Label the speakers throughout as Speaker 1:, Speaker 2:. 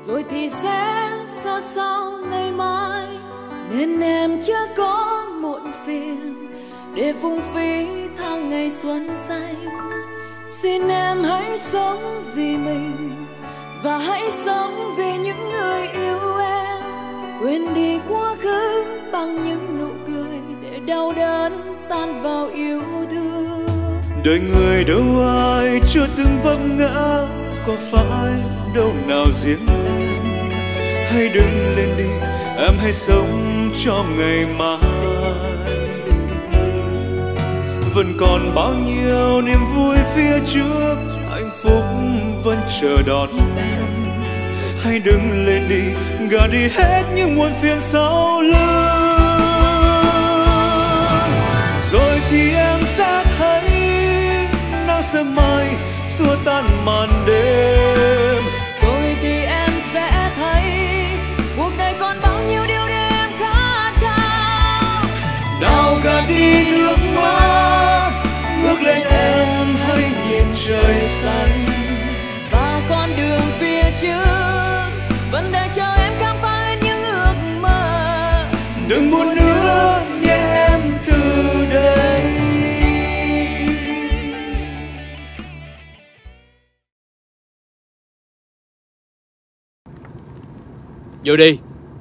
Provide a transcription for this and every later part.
Speaker 1: rồi thì sẽ xa sau ngày mai, nên em chưa có muộn phiền để phung phí tháng ngày xuân xanh. Xin em hãy sống vì mình và hãy sống vì những người yêu em. Quên đi quá khứ bằng những nụ cười để đau đớn tan vào yêu thương.
Speaker 2: Đời người đâu ai chưa từng vấp ngã, có phải đâu nào riêng em. Hãy đứng lên đi, em hãy sống cho ngày mai. Vẫn còn bao nhiêu niềm vui phía trước, hạnh phúc vẫn chờ đón em. Hãy đứng lên đi, gạt đi hết những muộn phiền sau lưng. Rồi thì em sẽ thấy nắng sớm mai xua tan màn đêm.
Speaker 1: Rồi thì em sẽ thấy cuộc đời còn bao nhiêu điều để em khát khao.
Speaker 2: Nào gạt đi nước mắt, ngước lên em hãy nhìn trời xanh.
Speaker 1: Và con đường phía trước vẫn đợi chờ em khám phá những ước mơ.
Speaker 2: Đừng buồn nữa nhé em từ đây.
Speaker 3: Vô đi.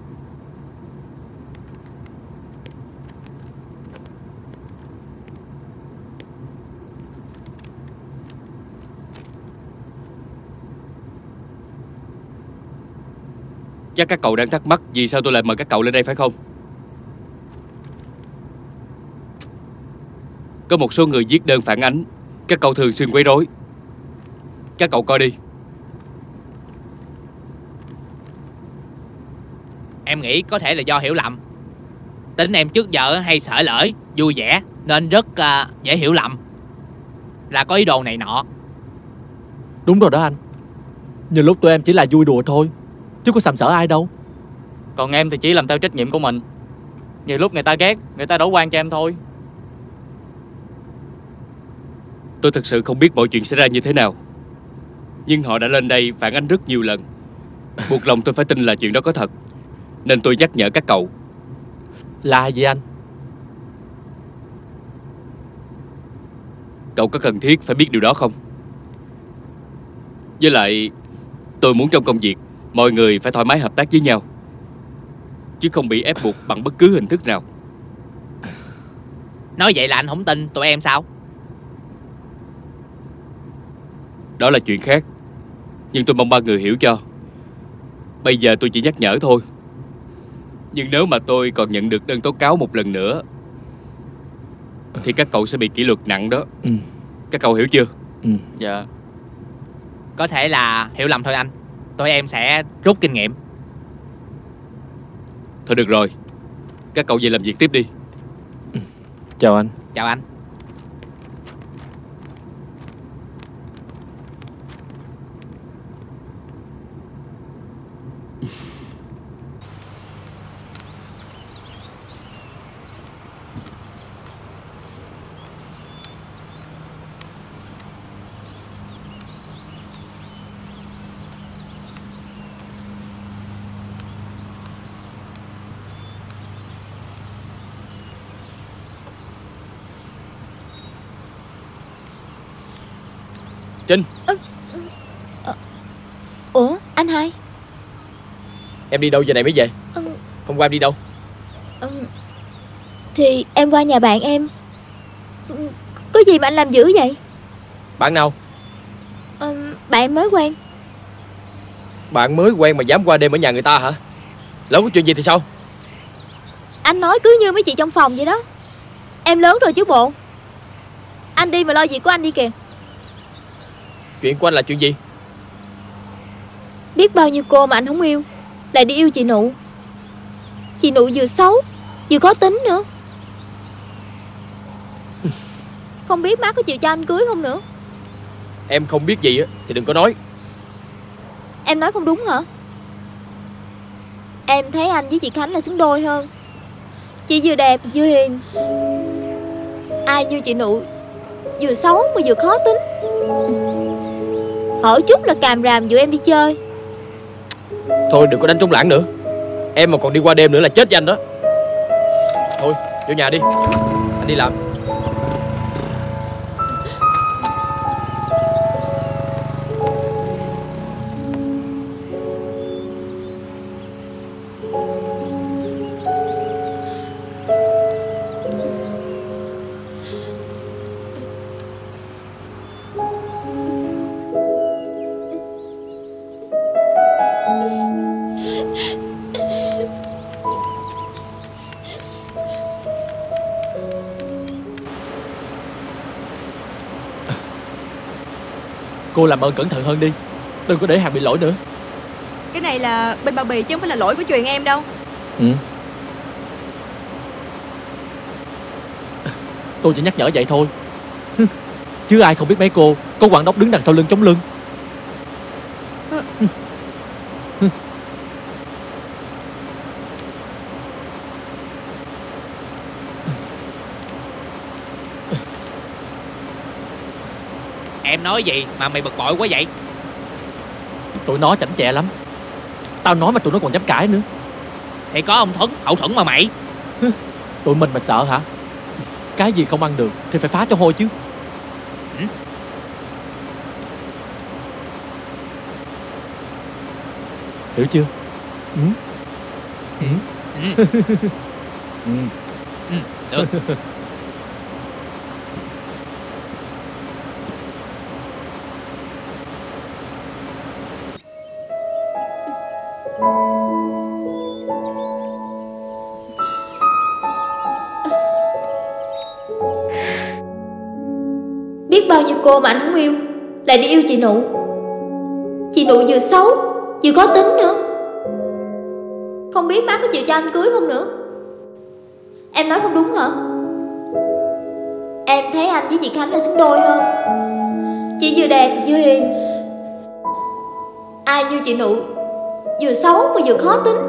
Speaker 3: Chắc các cậu đang thắc mắc vì sao tôi lại mời các cậu lên đây phải không? Có một số người viết đơn phản ánh các cậu thường xuyên quấy rối. Các cậu coi đi.
Speaker 4: Em nghĩ có thể là do hiểu lầm. Tính em trước giờ hay xởi lởi, vui vẻ nên rất dễ hiểu lầm là có ý đồ này nọ.
Speaker 5: Đúng rồi đó anh. Nhiều lúc tụi em chỉ là vui đùa thôi, chứ có sàm sỡ ai đâu.
Speaker 6: Còn em thì chỉ làm theo trách nhiệm của mình. Nhiều lúc người ta ghét, người ta đổ oan cho em thôi.
Speaker 3: Tôi thực sự không biết mọi chuyện xảy ra như thế nào, nhưng họ đã lên đây phản ánh rất nhiều lần, buộc lòng tôi phải tin là chuyện đó có thật. Nên tôi nhắc nhở các cậu.
Speaker 5: Là gì anh?
Speaker 3: Cậu có cần thiết phải biết điều đó không? Với lại tôi muốn trong công việc mọi người phải thoải mái hợp tác với nhau, chứ không bị ép buộc bằng bất cứ hình thức nào.
Speaker 4: Nói vậy là anh không tin tụi em sao?
Speaker 3: Đó là chuyện khác, nhưng tôi mong ba người hiểu cho. Bây giờ tôi chỉ nhắc nhở thôi, nhưng nếu mà tôi còn nhận được đơn tố cáo một lần nữa thì các cậu sẽ bị kỷ luật nặng đó. Các cậu hiểu chưa?
Speaker 6: Dạ.
Speaker 4: Có thể là hiểu lầm thôi anh. Tụi em sẽ rút kinh nghiệm.
Speaker 3: Thôi được rồi, các cậu về làm việc tiếp đi.
Speaker 5: Chào anh.
Speaker 4: Chào anh.
Speaker 3: Trinh.
Speaker 7: Ủa anh hai?
Speaker 3: Em đi đâu giờ này mới về? Hôm qua em đi đâu?
Speaker 7: Thì em qua nhà bạn em. Có gì mà anh làm dữ vậy?
Speaker 3: Bạn nào?
Speaker 7: Bạn em mới quen.
Speaker 3: Bạn mới quen mà dám qua đêm ở nhà người ta hả? Lỡ có chuyện gì thì sao?
Speaker 7: Anh nói cứ như mấy chị trong phòng vậy đó. Em lớn rồi chứ bộ. Anh đi mà lo việc của anh đi kìa.
Speaker 3: Chuyện của anh là chuyện gì?
Speaker 7: Biết bao nhiêu cô mà anh không yêu lại đi yêu chị Nụ. Chị Nụ vừa xấu vừa có tính nữa. Không biết má có chịu cho anh cưới không nữa.
Speaker 3: Em không biết gì thì đừng có nói.
Speaker 7: Em nói không đúng hả? Em thấy anh với chị Khánh là xứng đôi hơn. Chị vừa đẹp vừa hiền. Ai như chị Nụ vừa xấu mà vừa khó tính. Hỏi chút là càm ràm dụ em đi chơi.
Speaker 8: Thôi đừng có đánh trống lãng nữa. Em mà còn đi qua đêm nữa là chết với anh đó. Thôi vô nhà đi, anh đi làm.
Speaker 5: Cô làm ơn cẩn thận hơn đi, đừng có để hàng bị lỗi nữa.
Speaker 9: Cái này là bên bao bì chứ không phải là lỗi của Truyền em đâu.
Speaker 5: Tôi chỉ nhắc nhở vậy thôi. Chứ ai không biết mấy cô có quản đốc đứng đằng sau lưng chống lưng.
Speaker 4: Em nói gì mà mày bực bội quá vậy?
Speaker 5: Tụi nó chảnh chẹ lắm. Tao nói mà tụi nó còn dám cãi nữa.
Speaker 4: Thì có ông Thuấn, hậu Thuẫn mà mày.
Speaker 5: Tụi mình mà sợ hả? Cái gì không ăn được thì phải phá cho hôi chứ. Hiểu chưa?
Speaker 4: Được.
Speaker 7: Biết bao nhiêu cô mà anh không yêu lại đi yêu chị Nụ. Chị Nụ vừa xấu vừa có tính nữa. Không biết má có chịu cho anh cưới không nữa. Em nói không đúng hả? Em thấy anh với chị Khánh là xứng đôi hơn. Chị vừa đẹp vừa hiền. Ai như chị Nụ vừa xấu mà vừa khó tính.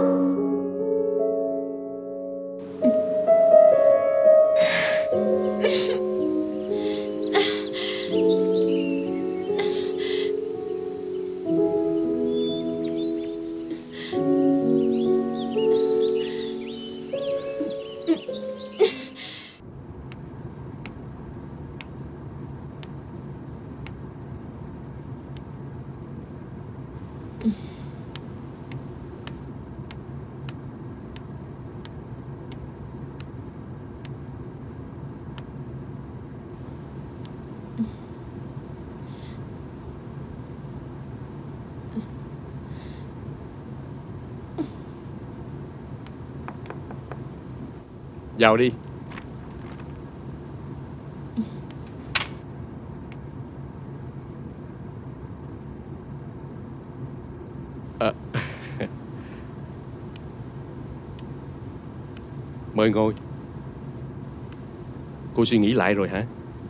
Speaker 10: Vào đi. Mời ngồi. Cô suy nghĩ lại rồi hả?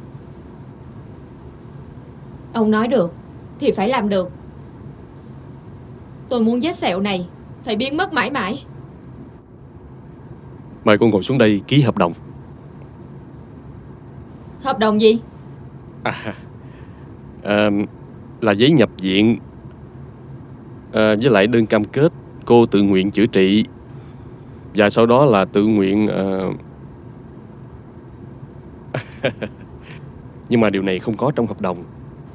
Speaker 11: Ông nói được thì phải làm được. Tôi muốn vết sẹo này phải biến mất mãi mãi.
Speaker 10: Mời cô ngồi xuống đây ký hợp đồng.
Speaker 11: Hợp đồng gì?
Speaker 10: Là giấy nhập viện, với lại đơn cam kết cô tự nguyện chữa trị, và sau đó là tự nguyện nhưng mà điều này không có trong hợp đồng.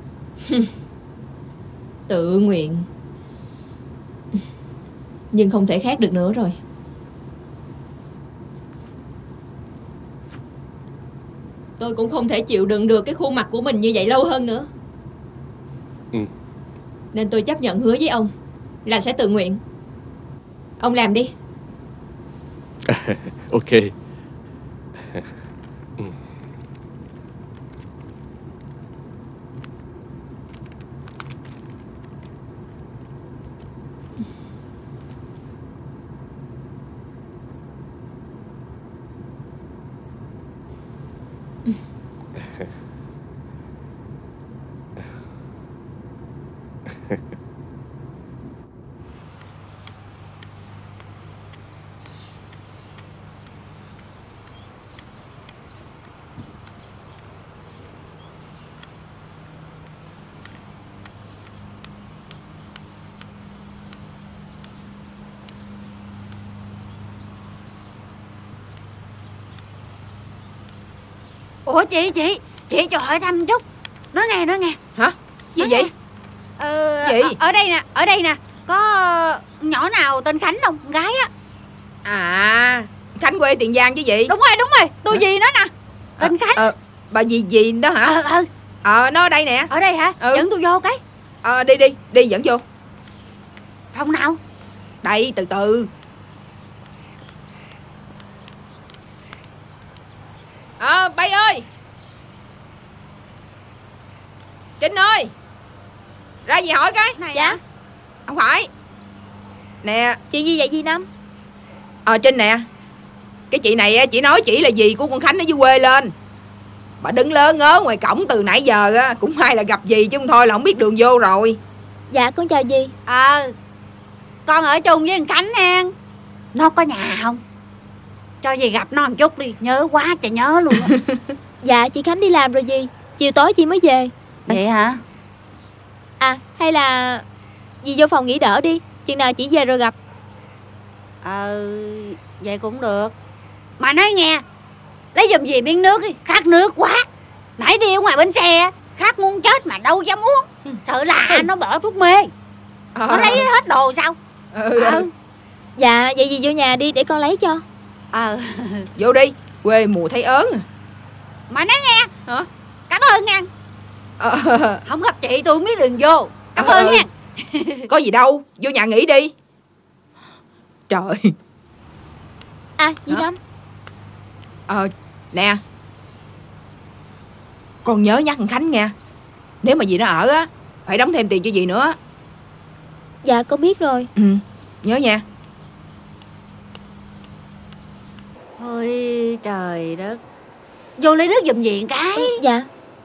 Speaker 11: Tự nguyện. Nhưng không thể khác được nữa rồi. Tôi cũng không thể chịu đựng được cái khuôn mặt của mình như vậy lâu hơn nữa. Nên tôi chấp nhận hứa với ông là sẽ tự nguyện. Ông làm đi.
Speaker 10: Ok.
Speaker 12: Ủa chị cho hỏi thăm chút. Nói nghe.
Speaker 9: Hả? Gì
Speaker 12: nói
Speaker 9: vậy?
Speaker 12: Gì? Ở đây nè. Có nhỏ nào tên Khánh không? Gái á.
Speaker 9: À, Khánh quê Tiền Giang chứ gì?
Speaker 12: Đúng rồi. Tôi gì đó nè. Tên Khánh.
Speaker 9: Bà gì đó hả? Nó ở đây nè.
Speaker 12: Ở đây hả? Dẫn tôi vô cái.
Speaker 9: Đi dẫn vô.
Speaker 12: Phòng nào?
Speaker 9: Đây, từ từ. Bay ơi. Trinh ơi. Ra gì hỏi cái.
Speaker 12: Này
Speaker 7: dạ
Speaker 12: à?
Speaker 9: Không phải. Nè.
Speaker 7: Chuyện gì vậy dì Năm?
Speaker 9: Trinh nè. Cái chị này chỉ nói chị là dì của con Khánh ở dưới quê lên. Bà đứng lớ ngớ ngoài cổng từ nãy giờ á. Cũng may là gặp dì chứ không thôi là không biết đường vô rồi.
Speaker 7: Dạ con chào dì.
Speaker 12: Con ở chung với thằng Khánh nè. Nó có nhà không? Cho dì gặp nó một chút đi. Nhớ quá trời nhớ luôn á.
Speaker 7: Dạ chị Khánh đi làm rồi dì. Chiều tối chị mới về.
Speaker 12: Vậy hả?
Speaker 7: Hay là dì vô phòng nghỉ đỡ đi. Chừng nào chị về rồi gặp.
Speaker 12: Vậy cũng được. Mà nói nghe, lấy giùm dì miếng nước đi. Khát nước quá. Nãy đi ở ngoài bến xe, khát muốn chết mà đâu dám uống. Sợ là nó bỏ thuốc mê. Nó lấy hết đồ sao?
Speaker 7: Dạ vậy dì vô nhà đi để con lấy cho.
Speaker 9: Vô đi. Quê mùa thấy ớn.
Speaker 12: Mà nói nghe.
Speaker 9: Hả?
Speaker 12: Cảm ơn nha. Không gặp chị tôi không biết đường vô. Cảm ơn nha.
Speaker 9: Có gì đâu. Vô nhà nghỉ đi. Trời.
Speaker 7: Dì Năm.
Speaker 9: Nè. Con nhớ nhắc thằng Khánh nha. Nếu mà dì nó ở á, phải đóng thêm tiền cho dì nữa.
Speaker 7: Dạ con biết rồi.
Speaker 9: Nhớ nha.
Speaker 12: Ôi trời đất. Vô lấy nước giùm dì cái.
Speaker 7: Dạ.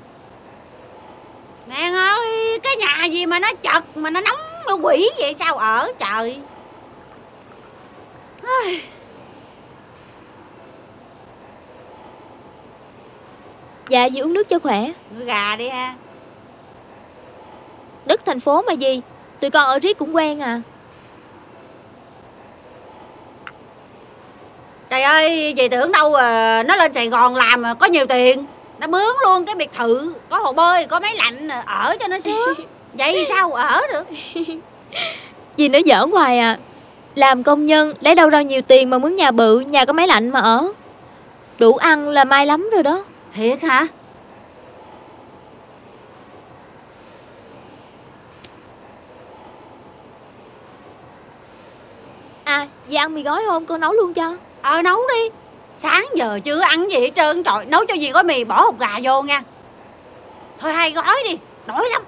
Speaker 12: Mẹ ơi, cái nhà gì mà nó chật mà nó nóng nó quỷ vậy sao ở trời.
Speaker 7: Dạ dì uống nước cho khỏe.
Speaker 12: Nuôi gà đi ha.
Speaker 7: Đất thành phố mà dì. Tụi con ở riết cũng quen à.
Speaker 12: Trời ơi, dì tưởng đâu nó lên Sài Gòn làm mà có nhiều tiền. Nó mướn luôn cái biệt thự, có hồ bơi, có máy lạnh ở cho nó sướng. Vậy sao ở được.
Speaker 7: Dì nói giỡn hoài à. Làm công nhân lấy đâu ra nhiều tiền mà mướn nhà bự, nhà có máy lạnh mà ở. Đủ ăn là may lắm rồi đó.
Speaker 12: Thiệt hả?
Speaker 7: Dì ăn mì gói không? Con nấu luôn cho.
Speaker 12: Nấu đi. Sáng giờ chưa ăn gì hết trơn. Trời, nấu cho dì gói mì bỏ hột gà vô nha. Thôi 2 gói đi. Đói lắm.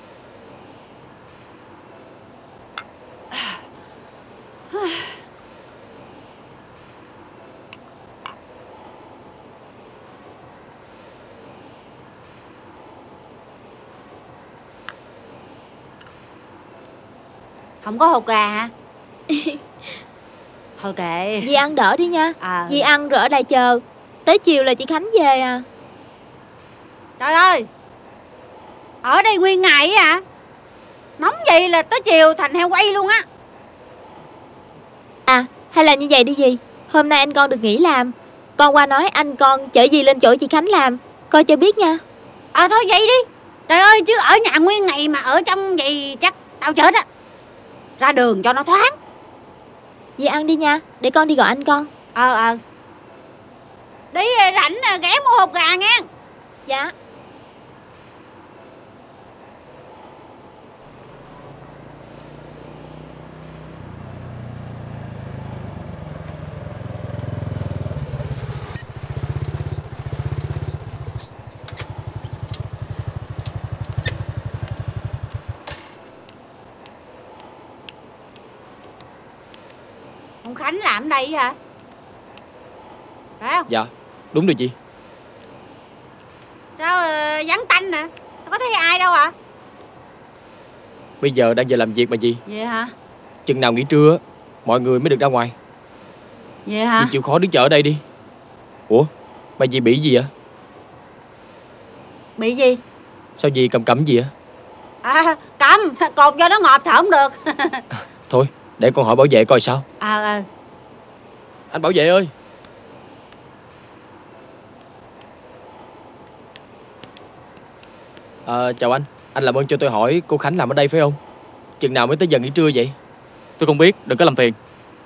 Speaker 12: Không có hột gà hả? Thôi kệ.
Speaker 7: Dì ăn đỡ đi nha. Dì ăn rồi ở đây chờ. Tới chiều là chị Khánh về à.
Speaker 12: Trời ơi, ở đây nguyên ngày à. Nóng vậy là tới chiều thành heo quay luôn á.
Speaker 7: Hay là như vậy đi dì. Hôm nay anh con được nghỉ làm. Con qua nói anh con chở dì lên chỗ chị Khánh làm. Coi cho biết nha.
Speaker 12: Thôi vậy đi. Trời ơi, chứ ở nhà nguyên ngày mà ở trong vậy chắc tao chết á. Ra đường cho nó thoáng.
Speaker 7: Dì ăn đi nha. Để con đi gọi anh con.
Speaker 12: Đi rảnh ghé mua hột gà nha.
Speaker 7: Dạ.
Speaker 12: Ông Khánh làm ở đây hả? Phải không?
Speaker 8: Dạ đúng rồi chị.
Speaker 12: Sao vắng tanh nè. Có thấy ai đâu ạ?
Speaker 8: Bây giờ đang giờ làm việc mà chị.
Speaker 12: Vậy hả?
Speaker 8: Chừng nào nghỉ trưa mọi người mới được ra ngoài.
Speaker 12: Vậy hả?
Speaker 8: Chị chịu khó đứng chờ ở đây đi. Ủa mà dì bị gì ạ?
Speaker 12: Bị gì?
Speaker 8: Sao dì cầm gì ạ?
Speaker 12: Cầm. Cột cho nó ngọt thở không được.
Speaker 8: Thôi để con hỏi bảo vệ coi sao.
Speaker 12: Anh
Speaker 8: bảo vệ ơi. Chào anh làm ơn cho tôi hỏi cô Khánh làm ở đây phải không? Chừng nào mới tới giờ nghỉ trưa vậy?
Speaker 6: Tôi không biết, đừng có làm phiền.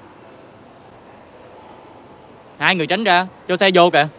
Speaker 6: Hai người tránh ra, cho xe vô kìa.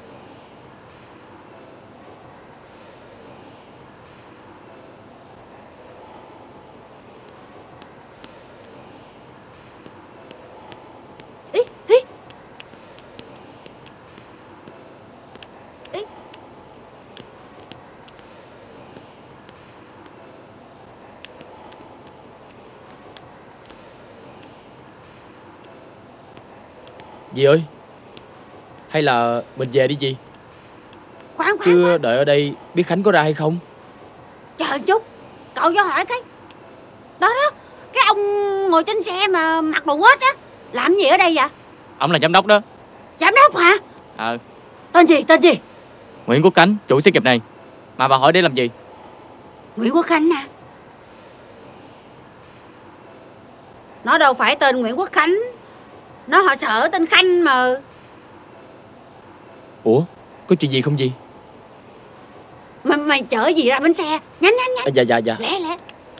Speaker 8: Dì ơi, hay là mình về đi dì?
Speaker 12: Khoan
Speaker 8: Chứ đợi ở đây biết Khánh có ra hay không.
Speaker 12: Chờ chút, cậu cho hỏi cái đó, cái ông ngồi trên xe mà mặc đồ quết á, làm gì ở đây vậy?
Speaker 6: Ông là giám đốc đó.
Speaker 12: Giám đốc hả? Tên gì?
Speaker 6: Nguyễn Quốc Khánh, chủ xí nghiệp này. Mà bà hỏi để làm gì?
Speaker 12: Nguyễn Quốc Khánh nè. Nó đâu phải tên Nguyễn Quốc Khánh, nó họ Sở tên Khanh mà.
Speaker 8: Ủa, có chuyện gì không dì?
Speaker 12: Mày chở gì ra bến xe? Nhanh.
Speaker 8: Dạ.
Speaker 12: Lẹ.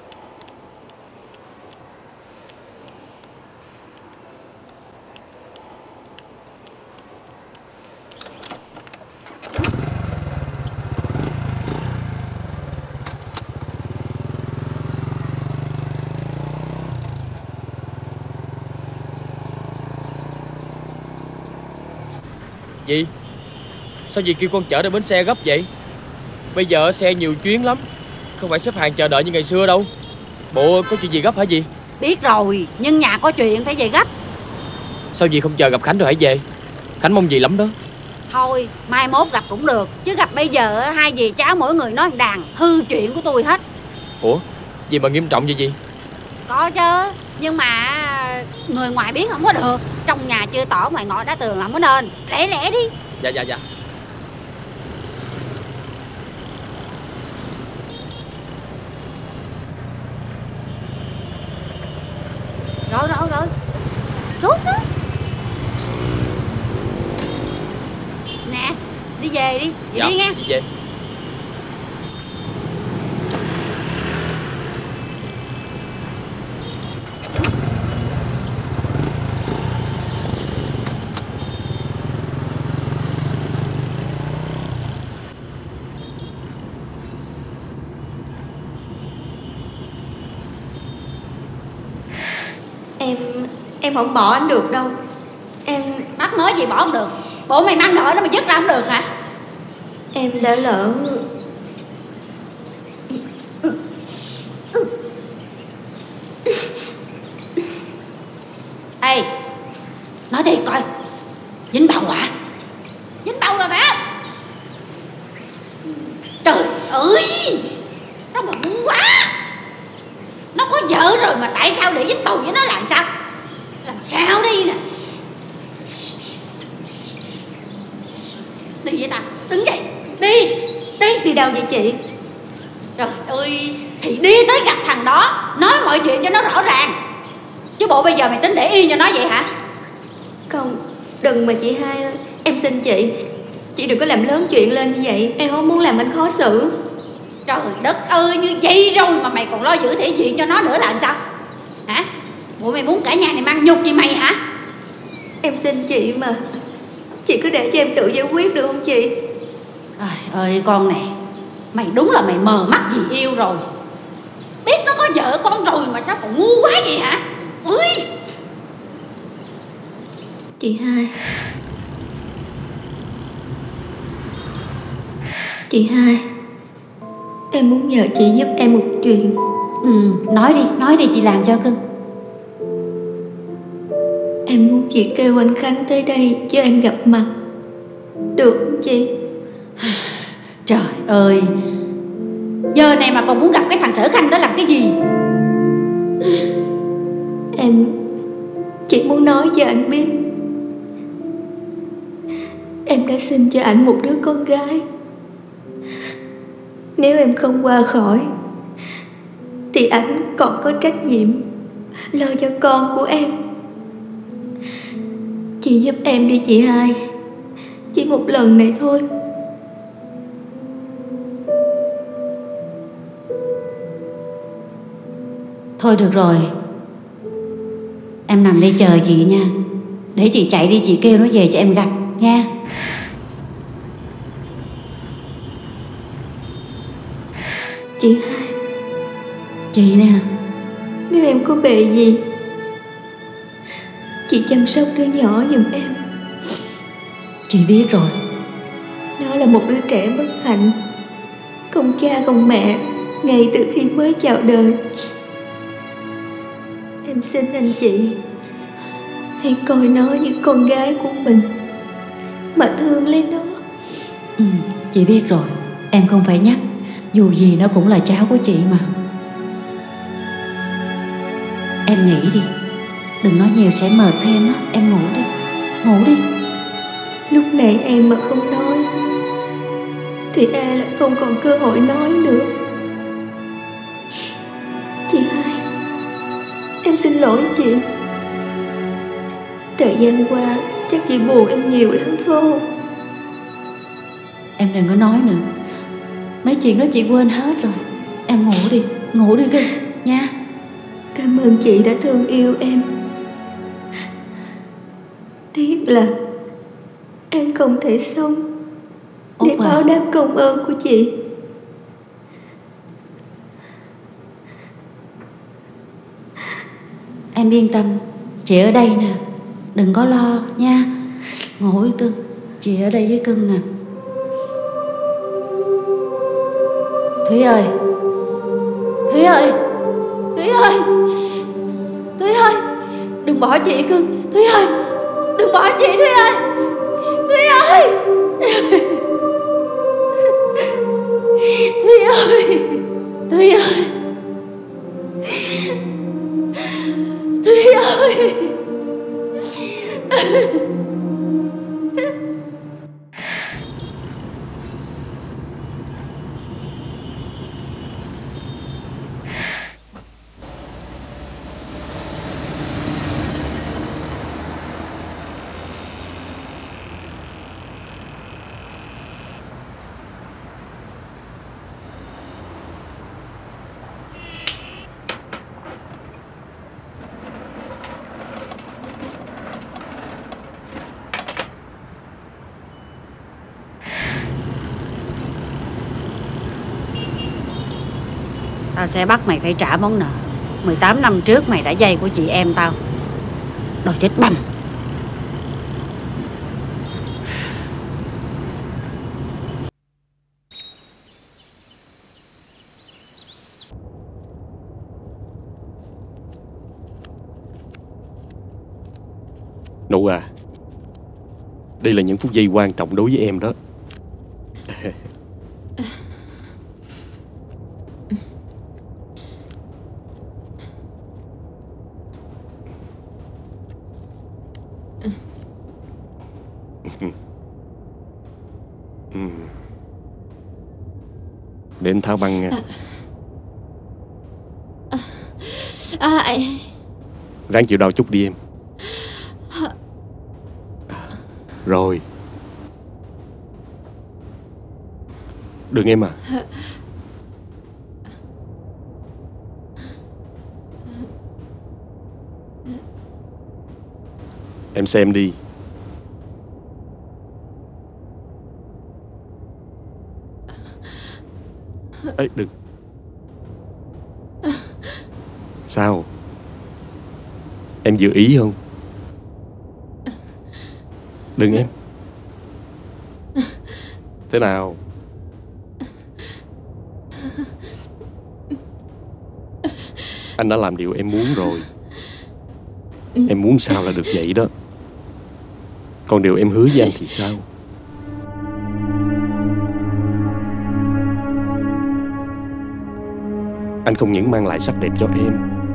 Speaker 8: Dì, sao dì kêu con chở ra bến xe gấp vậy? Bây giờ xe nhiều chuyến lắm, không phải xếp hàng chờ đợi như ngày xưa đâu. Bộ có chuyện gì gấp hả dì?
Speaker 12: Biết rồi, nhưng nhà có chuyện phải về gấp.
Speaker 8: Sao dì không chờ gặp Khánh rồi hãy về? Khánh mong dì lắm đó.
Speaker 12: Thôi, mai mốt gặp cũng được. Chứ gặp bây giờ hai dì cháu mỗi người nói đàn, hư chuyện của tôi hết.
Speaker 8: Ủa, gì mà nghiêm trọng vậy dì?
Speaker 12: Có chứ, nhưng mà người ngoài biết không có được. Trong nhà chưa tỏ ngoài ngõ đá tường làm có nên. Lẹ đi.
Speaker 8: Dạ.
Speaker 12: Rồi. Xuống. Nè, đi về đi. Vậy đi nghe.
Speaker 8: Đi về.
Speaker 1: Em không bỏ anh được đâu. Em
Speaker 12: Mắc nói gì bỏ không được? Bộ mày mang nợ nó mà dứt ra không được hả?
Speaker 1: Em đã lỡ.
Speaker 12: Ê, nói thiệt coi, dính bầu hả? Dính bầu rồi phải không? Trời ơi, nó mà ngu quá. Nó có vợ rồi mà tại sao để dính bầu với nó làm sao? Làm sao đi nè. Đi với ta, đứng dậy, đi.
Speaker 1: Đi đâu vậy chị?
Speaker 12: Trời ơi, thì đi tới gặp thằng đó, nói mọi chuyện cho nó rõ ràng. Chứ bộ bây giờ mày tính để yên cho nó vậy hả?
Speaker 1: Không, đừng mà chị hai ơi. Em xin chị đừng có làm lớn chuyện lên như vậy. Em không muốn làm anh khó xử.
Speaker 12: Trời đất ơi, như vậy rồi mà mày còn lo giữ thể diện cho nó nữa là làm sao? Hả? Bộ mày muốn cả nhà này mang nhục gì mày hả?
Speaker 1: Em xin chị mà. Chị cứ để cho em tự giải quyết được không chị?
Speaker 12: Trời ơi con này, mày đúng là mày mờ mắt vì yêu rồi. Biết nó có vợ con rồi mà sao còn ngu quá vậy hả? Ôi!
Speaker 1: Chị hai. Chị hai, em muốn nhờ chị giúp em một chuyện.
Speaker 12: Nói đi chị làm cho cưng.
Speaker 1: Em muốn chị kêu anh Khánh tới đây cho em gặp mặt, được không chị?
Speaker 12: Trời ơi, giờ này mà còn muốn gặp cái thằng Sở Khanh đó làm cái gì?
Speaker 1: Em chỉ muốn nói cho anh biết, em đã sinh cho anh một đứa con gái. Nếu em không qua khỏi thì anh còn có trách nhiệm lo cho con của em. Chị giúp em đi chị hai, chỉ một lần này thôi.
Speaker 12: Thôi được rồi, em nằm đây chờ chị nha. Để chị chạy đi, chị kêu nó về cho em gặp nha.
Speaker 1: Chị hai.
Speaker 12: Chị nè.
Speaker 1: Nếu em có bề gì, chị chăm sóc đứa nhỏ giùm em.
Speaker 12: Chị biết rồi.
Speaker 1: Nó là một đứa trẻ bất hạnh, không cha không mẹ ngay từ khi mới chào đời. Em xin anh chị hãy coi nó như con gái của mình mà thương lấy nó.
Speaker 12: Chị biết rồi, em không phải nhắc. Dù gì nó cũng là cháu của chị mà. Em nghỉ đi, đừng nói nhiều sẽ mệt thêm á. Em ngủ đi, ngủ đi.
Speaker 1: Lúc này em mà không nói thì e là không còn cơ hội nói nữa. Chị hai, em xin lỗi chị. Thời gian qua chắc chị buồn em nhiều lắm phải không?
Speaker 12: Em đừng có nói nữa, mấy chuyện đó chị quên hết rồi. Em ngủ đi kìa nha.
Speaker 1: Cảm ơn chị đã thương yêu em. Tiếc là em không thể sống để báo đáp công ơn của chị.
Speaker 12: Em yên tâm, chị ở đây nè, đừng có lo nha. Ngủ với cưng, chị ở đây với cưng nè. Thúy ơi, Thúy ơi, Thúy ơi, Thúy ơi, đừng bỏ chị cưng. Thúy ơi, đừng bỏ chị. Thúy ơi, Thúy ơi, Thúy ơi, Thúy ơi, Thúy ơi. Tao sẽ bắt mày phải trả món nợ 18 năm trước mày đã dây của chị em tao. Đồ chết bầm.
Speaker 10: Nụ à, đây là những phút giây quan trọng đối với em đó. Để em tháo băng nha. Ráng chịu đau chút đi em. Rồi. Đừng em à. Em xem đi. Ê, đừng. Sao? Em vừa ý không? Đừng em. Thế nào? Anh đã làm điều em muốn rồi. Em muốn sao là được vậy đó. Còn điều em hứa với anh thì sao? Anh không những mang lại sắc đẹp cho em,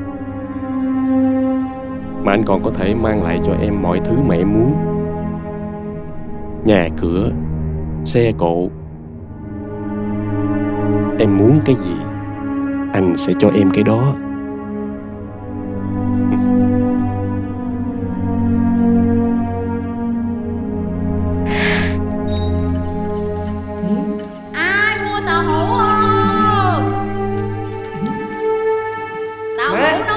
Speaker 10: mà anh còn có thể mang lại cho em mọi thứ mà em muốn. Nhà cửa, xe cộ. Em muốn cái gì, anh sẽ cho em cái đó.
Speaker 7: Ai mua tàu hũ không? Tàu hũ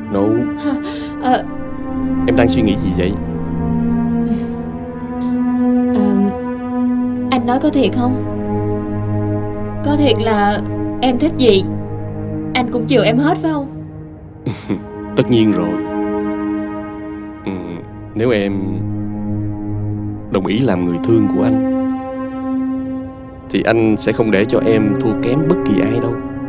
Speaker 10: Nụ, em đang suy nghĩ gì vậy?
Speaker 11: Anh nói có thiệt không? Có thiệt là em thích gì anh cũng chiều em hết phải không?
Speaker 10: Tất nhiên rồi. Nếu em đồng ý làm người thương của anh thì anh sẽ không để cho em thua kém bất kỳ ai đâu.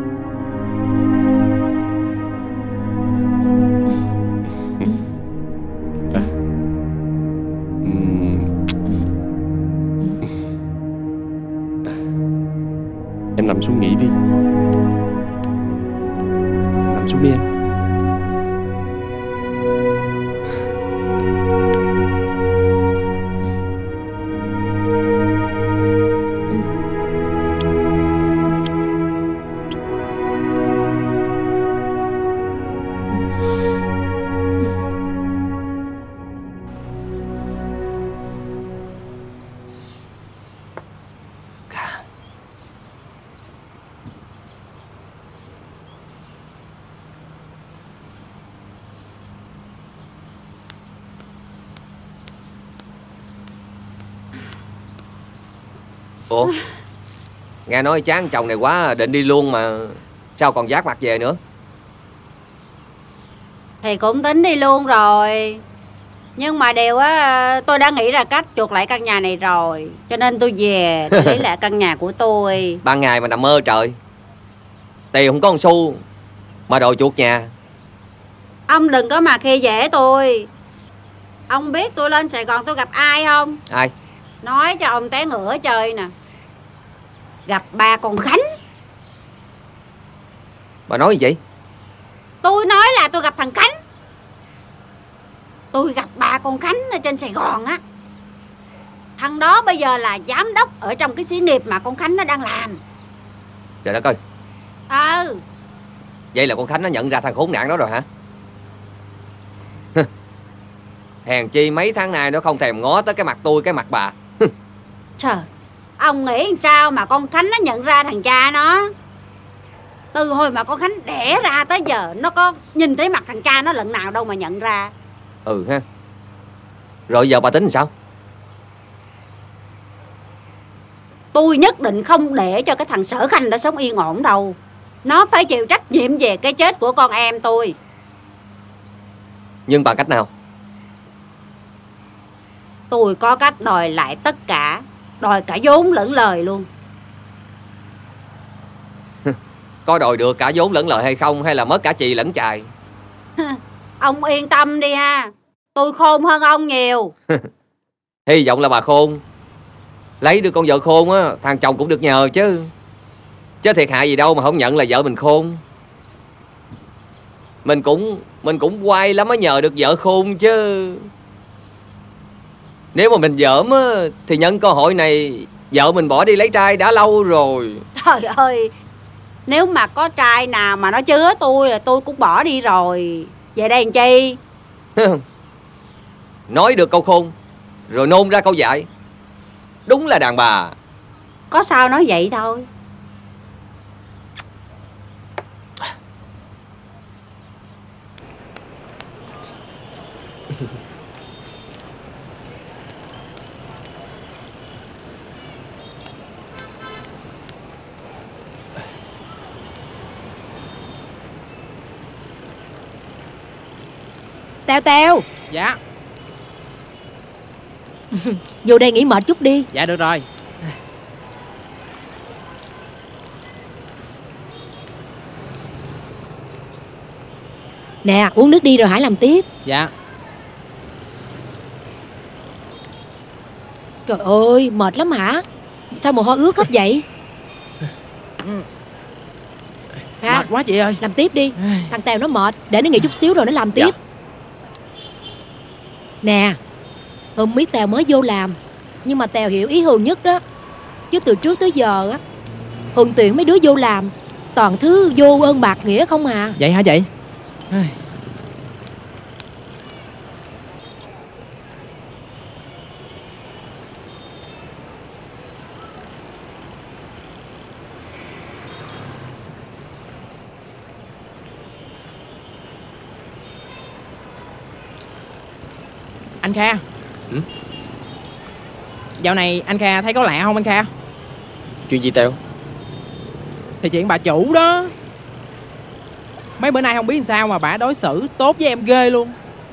Speaker 10: Em nằm xuống nghỉ đi. Nằm xuống đi em.
Speaker 13: Ủa, nghe nói chán chồng này quá định đi luôn mà sao còn vác mặt về nữa?
Speaker 12: Thì cũng tính đi luôn rồi, nhưng mà điều á, tôi đã nghĩ ra cách chuộc lại căn nhà này rồi, cho nên tôi về tôi lấy lại căn nhà của tôi.
Speaker 13: Ban ngày mà nằm mơ trời, tiền không có một xu mà đòi chuộc nhà.
Speaker 12: Ông đừng có mà khi dễ tôi. Ông biết tôi lên Sài Gòn tôi gặp ai không?
Speaker 13: Ai?
Speaker 12: Nói cho ông té ngửa chơi nè. Gặp bà con Khánh.
Speaker 13: Bà nói gì vậy?
Speaker 12: Tôi nói là tôi gặp thằng Khánh. Tôi gặp bà con Khánh ở trên Sài Gòn á. Thằng đó bây giờ là giám đốc ở trong cái xí nghiệp mà con Khánh nó đang làm.
Speaker 13: Trời đất ơi. Vậy là con Khánh nó nhận ra thằng khốn nạn đó rồi hả? Hèn chi mấy tháng nay nó không thèm ngó tới cái mặt tôi, cái mặt bà.
Speaker 12: Trời, ông nghĩ sao mà con Khánh nó nhận ra thằng cha nó? Từ hồi mà con Khánh đẻ ra tới giờ nó có nhìn thấy mặt thằng cha nó lần nào đâu mà nhận ra.
Speaker 13: Ừ ha. Rồi giờ bà tính sao?
Speaker 12: Tôi nhất định không để cho cái thằng Sở Khanh đó sống yên ổn đâu. Nó phải chịu trách nhiệm về cái chết của con em tôi.
Speaker 13: Nhưng bằng cách nào?
Speaker 12: Tôi có cách đòi lại tất cả. Đòi cả vốn lẫn lời luôn.
Speaker 13: Có đòi được cả vốn lẫn lời hay không, hay là mất cả chì lẫn chài?
Speaker 12: Ông yên tâm đi ha. Tôi khôn hơn ông nhiều.
Speaker 13: Hy vọng là bà khôn. Lấy được con vợ khôn á, thằng chồng cũng được nhờ chứ. Chứ thiệt hại gì đâu mà không nhận là vợ mình khôn. Mình cũng quay lắm mới nhờ được vợ khôn chứ. Nếu mà mình dởm á, thì nhân cơ hội này vợ mình bỏ đi lấy trai đã lâu rồi.
Speaker 12: Trời ơi, nếu mà có trai nào mà nó chứa tôi là tôi cũng bỏ đi rồi. Về đây làm chi?
Speaker 13: Nói được câu khôn rồi nôn ra câu dại. Đúng là đàn bà.
Speaker 12: Có sao nói vậy thôi.
Speaker 14: Teo Teo.
Speaker 4: Dạ.
Speaker 14: Vô đây nghỉ mệt chút đi.
Speaker 4: Dạ được rồi.
Speaker 14: Nè, uống nước đi rồi hãy làm tiếp.
Speaker 4: Dạ.
Speaker 14: Trời ơi, mệt lắm hả? Sao mồ hôi ướt hết vậy?
Speaker 4: Mệt quá chị ơi.
Speaker 14: Làm tiếp đi. Thằng Tèo nó mệt, để nó nghỉ chút xíu rồi nó làm tiếp. Nè, Hường biết Tèo mới vô làm, nhưng mà Tèo hiểu ý Hường nhất đó. Chứ từ trước tới giờ á, Hường tuyển mấy đứa vô làm toàn thứ vô ơn bạc nghĩa không à.
Speaker 4: Vậy hả chị?
Speaker 9: Anh Kha. Dạo này anh Kha thấy có lạ không anh Kha?
Speaker 8: Chuyện gì Tèo?
Speaker 9: Thì chuyện bà chủ đó. Mấy bữa nay không biết làm sao mà bà đối xử tốt với em ghê luôn.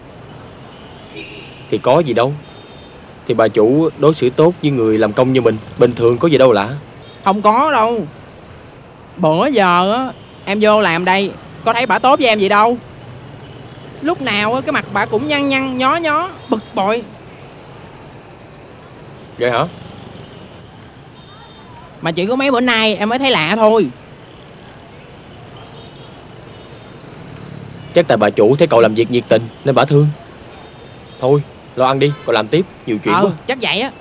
Speaker 8: Thì có gì đâu. Thì bà chủ đối xử tốt với người làm công như mình, bình thường có gì đâu lạ.
Speaker 9: Không có đâu. Bữa giờ á, em vô làm đây có thấy bà tốt với em gì đâu. Lúc nào cái mặt bà cũng nhăn nhăn nhó nhó, bực bội.
Speaker 8: Vậy hả?
Speaker 9: Mà chỉ có mấy bữa nay em mới thấy lạ thôi.
Speaker 8: Chắc tại bà chủ thấy cậu làm việc nhiệt tình nên bà thương. Thôi lo ăn đi, cậu làm tiếp, nhiều chuyện quá.
Speaker 9: Chắc vậy á.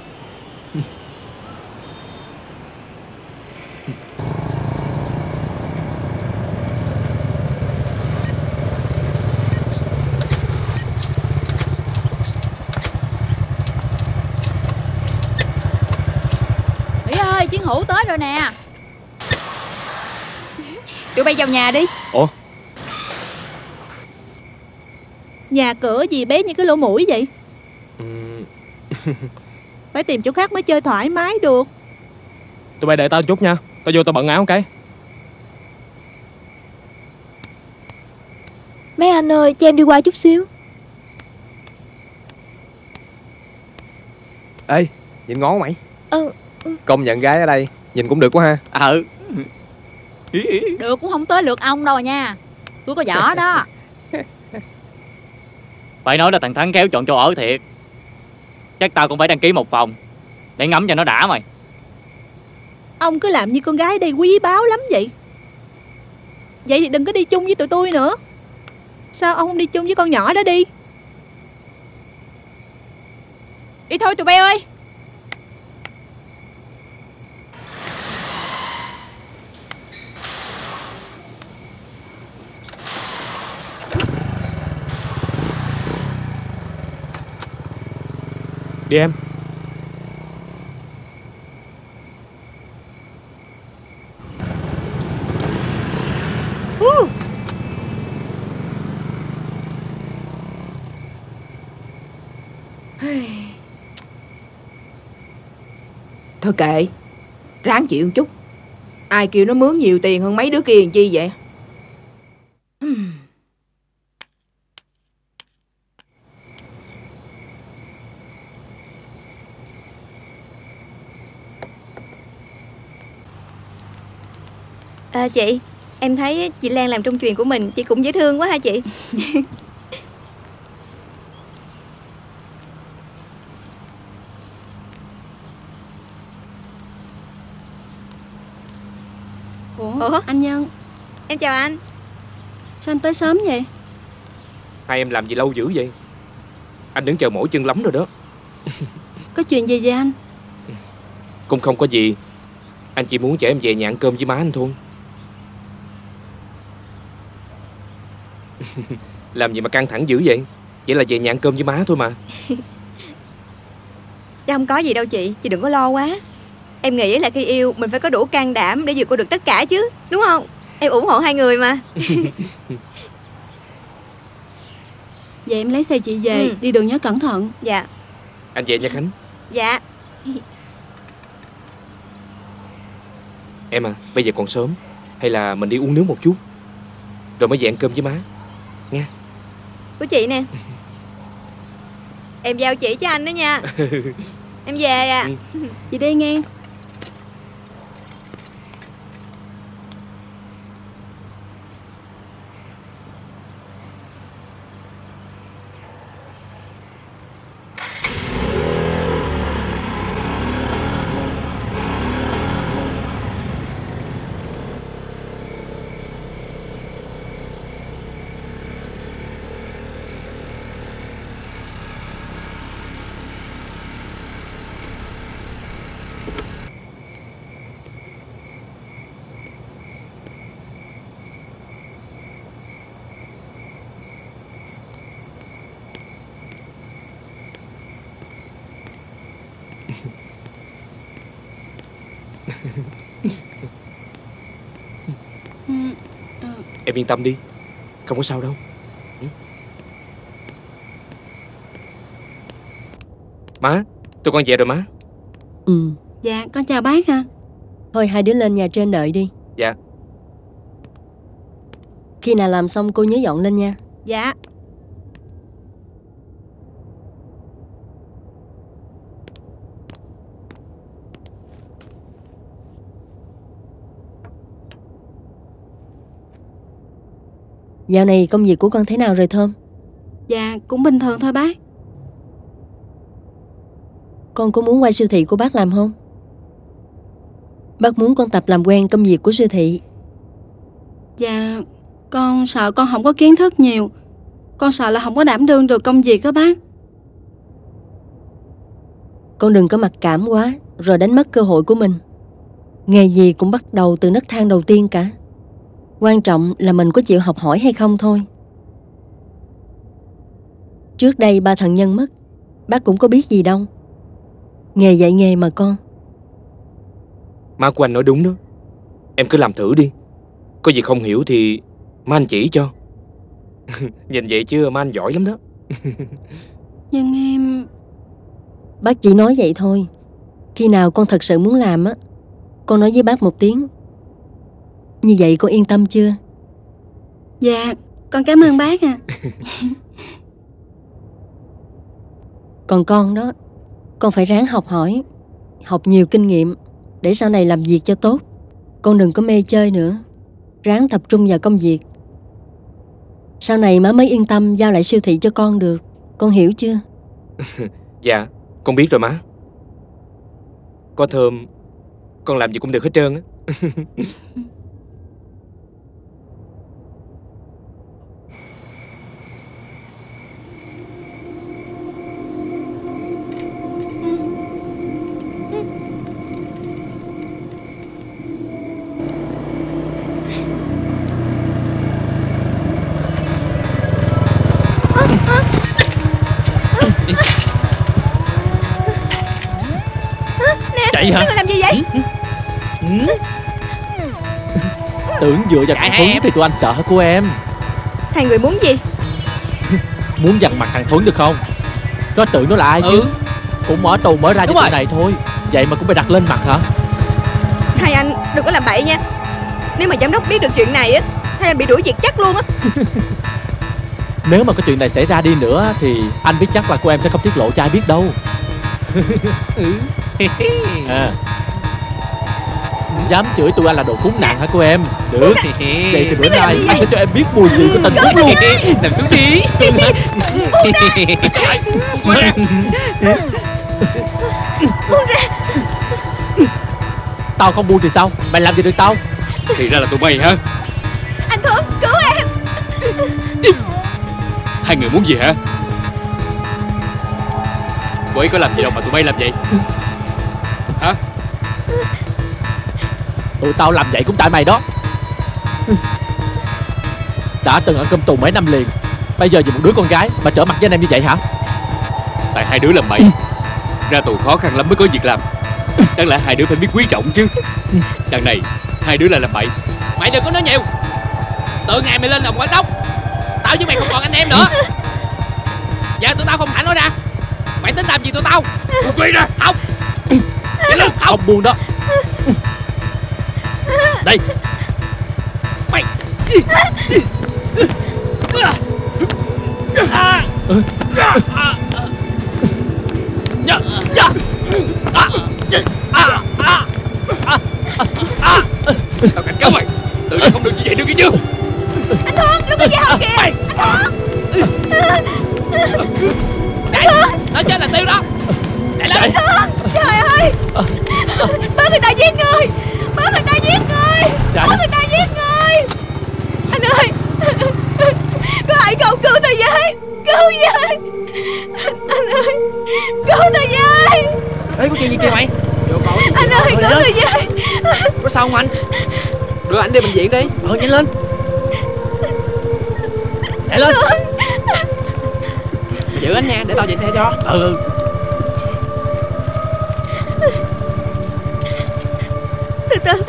Speaker 15: Mỹ ơi, chiến hữu tới rồi nè. Tụi bay vào nhà đi.
Speaker 5: Ủa?
Speaker 16: Nhà cửa gì bé như cái lỗ mũi vậy? Phải tìm chỗ khác mới chơi thoải mái được.
Speaker 5: Tụi bay đợi tao chút nha. Tao vô tao bận áo cái.
Speaker 7: Mấy anh ơi, cho em đi qua chút xíu.
Speaker 17: Ê, nhìn ngon mày. Công nhận gái ở đây nhìn cũng được quá ha.
Speaker 15: Được cũng không tới lượt ông đâu nha. Tôi có võ đó.
Speaker 6: Phải nói là thằng Thắng khéo chọn chỗ ở thiệt. Chắc tao cũng phải đăng ký một phòng để ngắm cho nó đã mày.
Speaker 16: Ông cứ làm như con gái đây quý báu lắm vậy. Vậy thì đừng có đi chung với tụi tôi nữa. Sao ông không đi chung với con nhỏ đó đi?
Speaker 15: Đi thôi tụi bay ơi.
Speaker 5: Đi em.
Speaker 9: Thôi kệ, ráng chịu chút. Ai kêu nó mướn nhiều tiền hơn mấy đứa kia làm chi vậy?
Speaker 18: Chị, em thấy chị Lan làm trong truyền của mình, chị cũng dễ thương quá ha chị.
Speaker 11: Ủa, anh Nhân.
Speaker 18: Em chào anh.
Speaker 11: Sao anh tới sớm vậy?
Speaker 5: Hai em làm gì lâu dữ vậy? Anh đứng chờ mỏi chân lắm rồi đó.
Speaker 11: Có chuyện gì vậy anh?
Speaker 5: Cũng không có gì. Anh chỉ muốn chở em về nhà ăn cơm với má anh thôi. Làm gì mà căng thẳng dữ vậy? Vậy là về nhà ăn cơm với má thôi mà.
Speaker 18: Chứ không có gì đâu chị đừng có lo quá. Em nghĩ là khi yêu mình phải có đủ can đảm để vượt qua được tất cả chứ, đúng không? Em ủng hộ hai người mà.
Speaker 11: Vậy em lấy xe chị về, đi đường nhớ cẩn thận.
Speaker 18: Dạ.
Speaker 5: Anh về nha Khánh.
Speaker 18: Dạ.
Speaker 5: Em à, bây giờ còn sớm. Hay là mình đi uống nước một chút rồi mới về ăn cơm với má nha.
Speaker 18: Của chị nè. Em giao chị cho anh đó nha. Em về à.
Speaker 11: Chị đi nghe.
Speaker 5: Em yên tâm đi, không có sao đâu.
Speaker 8: Má, tụi con về rồi má.
Speaker 18: Dạ con chào bác ha.
Speaker 19: Thôi hai đứa lên nhà trên đợi đi.
Speaker 8: Dạ.
Speaker 19: Khi nào làm xong cô nhớ dọn lên nha.
Speaker 16: Dạ.
Speaker 19: Dạo này công việc của con thế nào rồi Thơm?
Speaker 18: Dạ cũng bình thường thôi bác.
Speaker 19: Con có muốn qua siêu thị của bác làm không? Bác muốn con tập làm quen công việc của siêu thị.
Speaker 18: Dạ con sợ con không có kiến thức nhiều. Con sợ là không có đảm đương được công việc đó bác.
Speaker 19: Con đừng có mặc cảm quá rồi đánh mất cơ hội của mình. Nghề gì cũng bắt đầu từ nấc thang đầu tiên cả. Quan trọng là mình có chịu học hỏi hay không thôi. Trước đây ba thần Nhân mất, bác cũng có biết gì đâu. Nghề dạy nghề mà con.
Speaker 8: Má của anh nói đúng đó. Em cứ làm thử đi. Có gì không hiểu thì má anh chỉ cho. Nhìn vậy chứ má anh giỏi lắm đó.
Speaker 18: Nhưng em...
Speaker 19: Bác chỉ nói vậy thôi. Khi nào con thật sự muốn làm á, con nói với bác một tiếng. Như vậy con yên tâm chưa?
Speaker 18: Dạ con cảm ơn bác à.
Speaker 19: Còn con đó, con phải ráng học hỏi, học nhiều kinh nghiệm để sau này làm việc cho tốt. Con đừng có mê chơi nữa, ráng tập trung vào công việc. Sau này má mới yên tâm giao lại siêu thị cho con được. Con hiểu chưa?
Speaker 8: Dạ con biết rồi má. Có Thơm, con làm gì cũng được hết trơn á.
Speaker 5: Chạy hả?
Speaker 18: Các người làm gì vậy?
Speaker 5: Tưởng dựa vào thằng Thuấn thì tụi anh sợ hả cô em?
Speaker 18: Hai người muốn gì?
Speaker 5: Muốn dằn mặt thằng Thuấn được không? Nó tưởng nó là ai chứ? Cũng mở tù mở ra cho chuyện này thôi. Vậy mà cũng phải đặt lên mặt hả?
Speaker 18: Hai anh đừng có làm bậy nha. Nếu mà giám đốc biết được chuyện này á, hai anh bị đuổi việc chắc luôn á.
Speaker 5: Nếu mà có chuyện này xảy ra đi nữa thì anh biết chắc là cô em sẽ không tiết lộ cho ai biết đâu. À, dám chửi tụi anh là đồ khốn nạn hả cô em? Được. Vậy thì bữa nay anh sẽ cho em biết mùi vị của tình khốn luôn.
Speaker 4: Nằm xuống đi.
Speaker 18: Buông ra.
Speaker 5: Tao không buông thì sao? Mày làm gì được tao?
Speaker 3: Thì ra là tụi mày hả?
Speaker 18: Anh Thuấn cứu em.
Speaker 3: Hai người muốn gì hả? Cô ấy có làm gì đâu mà tụi bay làm vậy? Hả?
Speaker 5: Tụi tao làm vậy cũng tại mày đó. Đã từng ở cơm tù mấy năm liền, bây giờ vì một đứa con gái mà trở mặt với anh em như vậy hả?
Speaker 3: Tại hai đứa làm bậy. Ra tù khó khăn lắm mới có việc làm. Đáng lẽ hai đứa phải biết quý trọng chứ. Đằng này hai đứa lại làm bậy.
Speaker 4: Mày đừng có nói nhiều. Từ ngày mày lên làm quản đốc, tao với mày không còn anh em nữa. Giờ tụi tao không thả nó ra. Mày tính làm gì tụi tao?
Speaker 3: Buông tay ra.
Speaker 4: Không.
Speaker 3: Vậy lên.
Speaker 5: Không buông đó. Đây.
Speaker 4: Mày.
Speaker 3: Tao cảnh cáo mày, tự nhiên không được như vậy được, nghe chưa?
Speaker 18: Anh Thuấn, đừng có dao kìa. Anh Thuấn.
Speaker 4: Chạy, nó chết là tiêu đó. Chạy lên.
Speaker 18: Anh Thuấn, trời ơi. Bớ người ta giết người. Bớ người ta giết người. Bớ người ta giết người. Anh ơi, có ai không cứu tôi với. Cứu với. Anh ơi, cứu tôi với.
Speaker 17: Ê, có chuyện gì kìa mày?
Speaker 18: Anh ơi, cứu tôi với.
Speaker 17: Có sao không anh? Đưa anh đi bệnh viện đi. Nhanh lên. Chạy lên. Mày giữ anh nha, để tao chạy xe cho.
Speaker 18: Từ từ.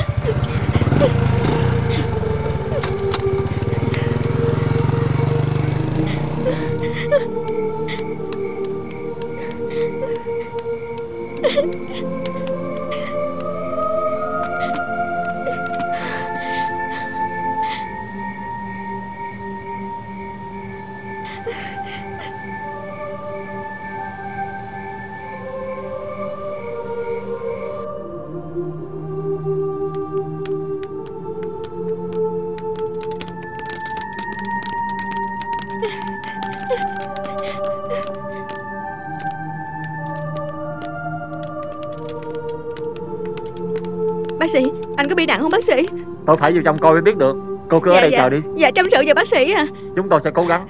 Speaker 18: Bác sĩ, anh có bị nặng không bác sĩ?
Speaker 5: Tôi phải vô trong coi mới biết được. Cô cứ ở đây chờ đi.
Speaker 18: Dạ trăm sự giờ bác sĩ à.
Speaker 5: Chúng tôi sẽ cố gắng.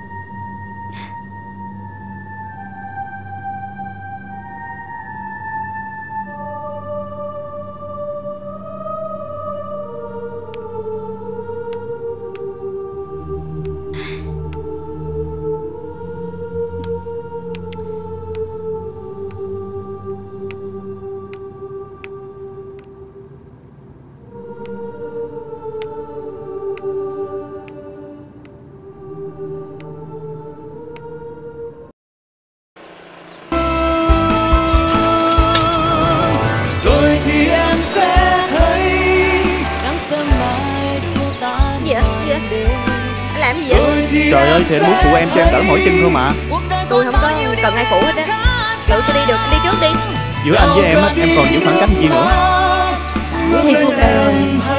Speaker 20: Trời ơi, thì anh muốn phụ em cho em đỡ mỏi chân thôi mà.
Speaker 18: Tôi không có cần ai phụ hết á. Tự tôi đi được, anh đi trước đi.
Speaker 20: Giữa anh với em á, em còn giữ khoảng cách gì nữa.
Speaker 19: Thì cô ơi,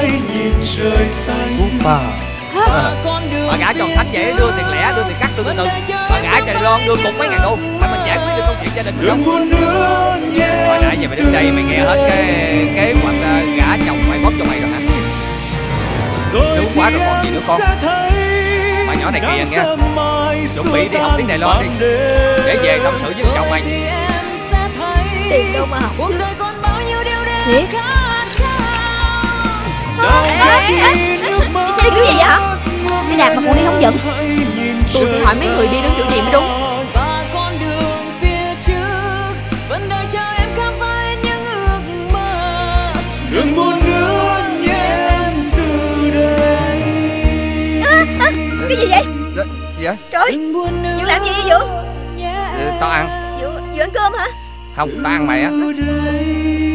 Speaker 13: bà gả tròn thánh vậy, đưa tiền lẻ, đưa tiền cắt, đưa tiền từng. Bà gả cho Đài Loan đưa cục mấy ngàn đô, phải mình giải quyết được công chuyện gia đình mình không? Hồi nãy giờ mày đứng đây mày nghe hết cái kế hoạch gả chồng mày bóp cho mày rồi hả? Sướng quá rồi còn gì nữa con. Bà nhỏ này kìa nghe, chuẩn bị đi học tiếng Đài Loan đi, để về tâm sự với chồng mày.
Speaker 18: Tiền đâu mà học
Speaker 7: Thiệt?
Speaker 18: Xe đi kiểu gì vậy hả? Xe đạp mà còn đi không dẫn. Tôi phải hỏi mấy người đi đứng kiểu gì mới đúng.
Speaker 2: Đừng buồn nữa nhé em từ đây.
Speaker 18: Cái gì vậy?
Speaker 13: Gì vậy?
Speaker 18: Trời, Dượng làm gì vậy Dượng?
Speaker 13: Tao ăn.
Speaker 18: Dượng ăn cơm hả?
Speaker 13: Không, tao ăn mày á.